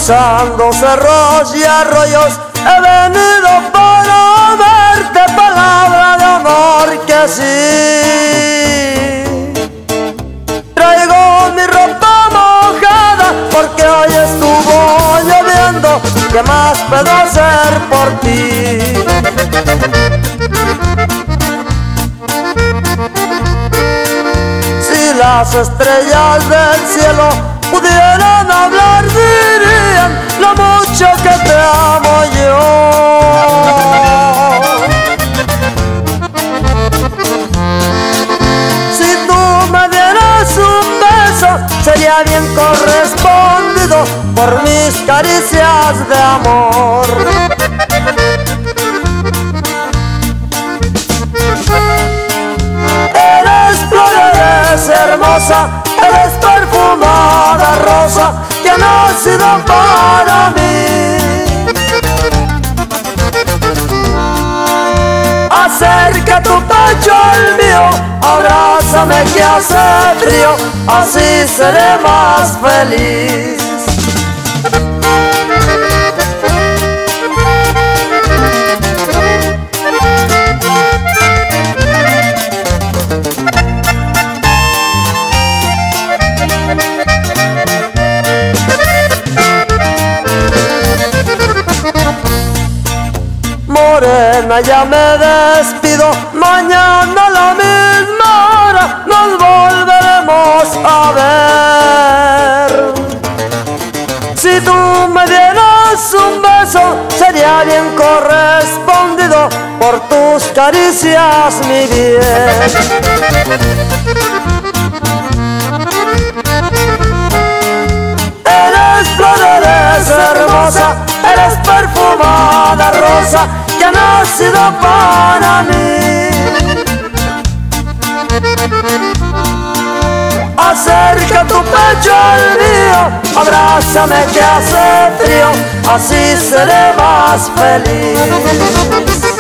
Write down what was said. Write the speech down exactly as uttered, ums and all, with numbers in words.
cruzando cerros y arroyos, he venido para darte palabra de amor que sí. Traigo mi ropa mojada porque hoy estuvo lloviendo. ¿Qué más puedo hacer por ti? Si las estrellas del cielo pudieran hablar, dirían lo mucho que te amo yo. Si tú me dieras un beso, sería bien correspondido por mis caricias de amor. Eres flor, eres hermosa, eres perfumada rosa que ha nacido para mí. Acerca tu pecho al mío, abrázame que hace frío, así seré más feliz. Morena, ya me despido, mañana a la misma hora nos volveremos a ver. Si tú me dieras un beso, sería bien correspondido por tus caricias, mi bien. Eres flor, eres hermosa, eres perfumada rosa que ha nacido para mí. Acerca tu pecho al mío, abrázame que hace frío, así seré más feliz.